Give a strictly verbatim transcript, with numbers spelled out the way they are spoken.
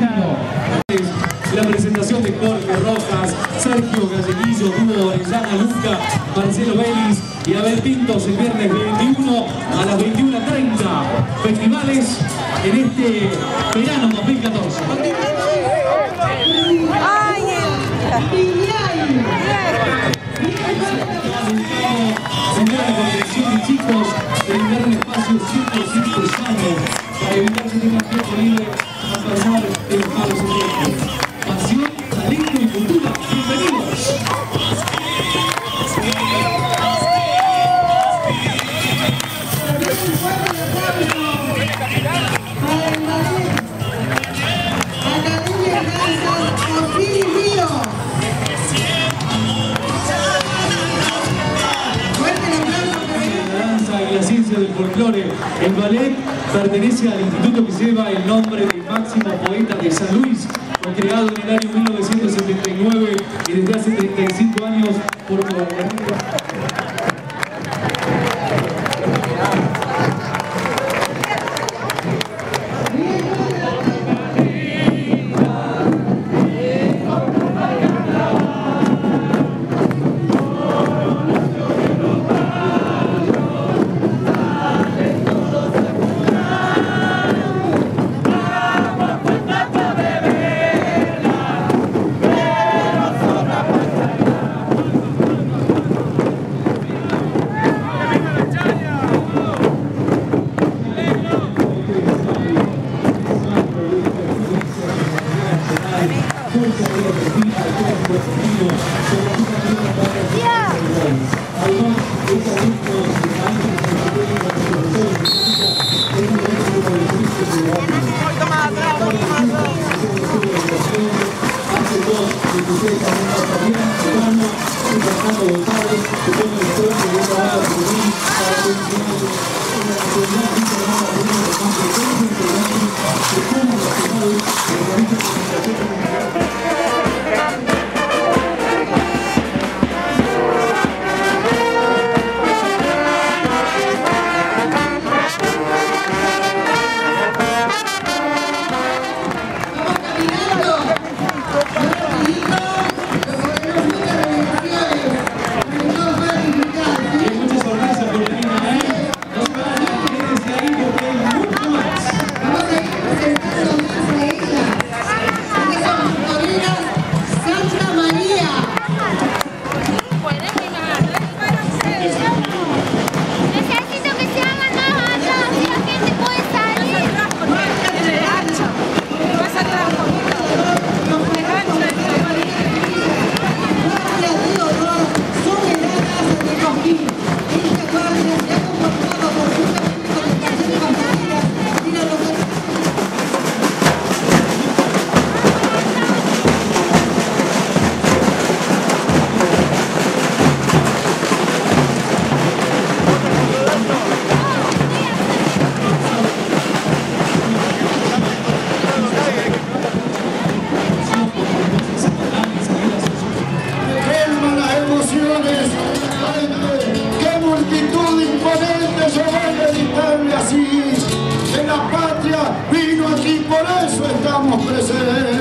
La presentación de Jorge Rojas, Sergio Galleguillo, Dúo Orellana, Luca, Marcelo Vélez y Abel Pintos el viernes veintiuno a las veintiuna treinta. Festivales en este verano dos mil catorce. Señora de Contención y chicos, brindar un espacio cien por ciento sano para evitar que tengan tiempo libre a pasar de los malos tiempos. Pasión, talento y cultura. Bienvenidos. La ciencia del folclore. El ballet pertenece al instituto que lleva el nombre del máximo poeta de San Luis. Fue creado en el año mil novecientos setenta y nueve y desde hace treinta y cinco años por así, en la patria vino aquí, por eso estamos presentes.